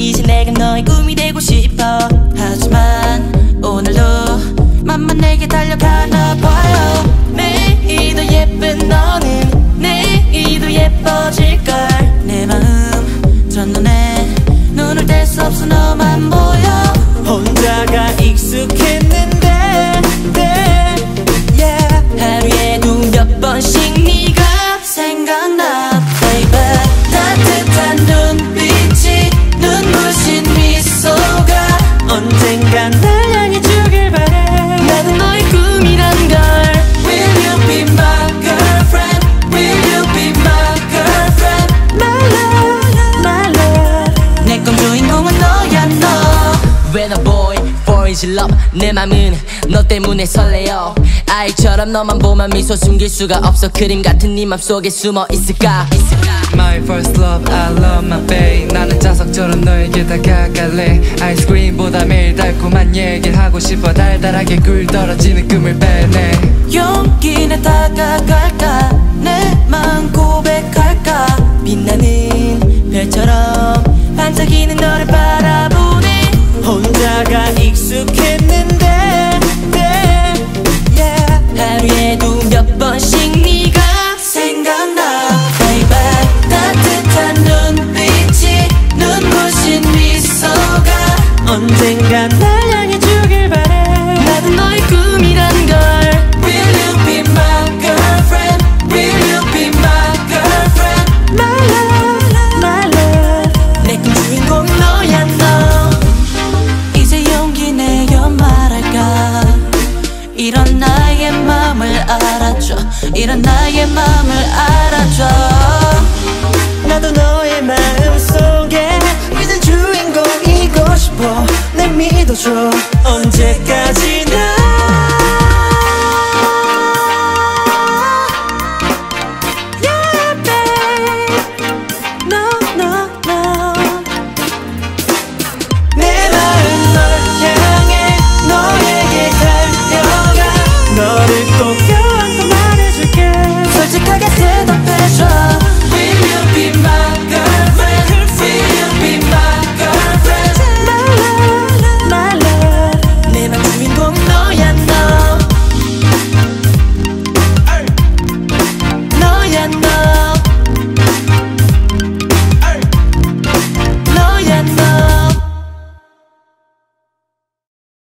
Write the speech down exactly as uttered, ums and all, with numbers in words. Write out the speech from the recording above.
이제 내가 너의 꿈이 되고 싶어. 하지만 오늘도 맘만 내게 달려가나 봐요. 내일도 예쁜 너는 내일도 예뻐질걸. 내 마음 첫눈에 눈을 뗄 수 없어 너만 보여. 혼자가 익숙했는데 yeah. 하루에도 몇 번씩 네가 생각나 baby. 따뜻한 눈빛이 눈부신 미소가 언젠간 날 향해 주길 바래. 나는 너의 꿈이란 걸. Will you be my girlfriend? Will you be my girlfriend? My love, my love. 내 꿈 주인공은 너야 너. When a boy falls in love 내 맘은 너 때문에 설레요. 아이처럼 너만 보면 미소 숨길 수가 없어. 그림 같은 네 맘속에 숨어 있을까, 있을까. My first love, I love my babe. 나는 자석처럼 너에게 다가갈래. 아이스크림보다 매일 달콤한 얘기를 하고 싶어. 달달하게 굴 떨어지는 꿈을 빼내. 용기 내 다가갈까. 내 마음 고백할까. 빛나는 별처럼 반짝이는 너를 바라보네. 혼자가 익숙했는데 yeah. 하루에도 몇 번씩 네가 생각나 baby. 따뜻한 눈빛이 눈부신 미소가 언젠간 날 향해 주길 바래. 나도 너의 꿈이란 걸. Will you be my girlfriend? Will you be my girlfriend? My love, my love. 내 꿈 주인공은 너야 너. 이제 용기 내어 말할까. 이런 나의 맘을 알아줘. 이런 나의 맘을 알아줘.